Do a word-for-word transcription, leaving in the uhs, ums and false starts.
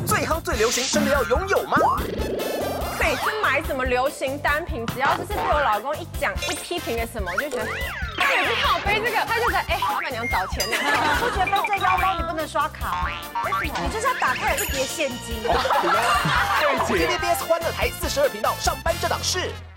最夯最流行，真的要拥有吗？ 每次买什么流行单品，只要就是被我老公一讲一批评了什么，我就觉得，哎，你看我背这个，他就在哎，老板娘找钱呢。 不觉得背这腰包你不能刷卡？为什么？你就是要打开有一叠现金。 T V B S 欢乐台四十二频道上班这档事。